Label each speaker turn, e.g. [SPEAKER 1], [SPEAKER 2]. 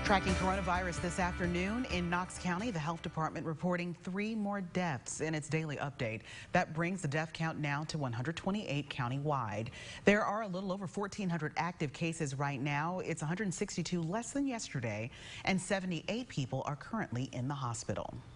[SPEAKER 1] Tracking coronavirus this afternoon in Knox County, the health department reporting 3 more deaths in its daily update. That brings the death count now to 128 countywide. There are a little over 1,400 active cases right now. It's 162 less than yesterday, and 78 people are currently in the hospital.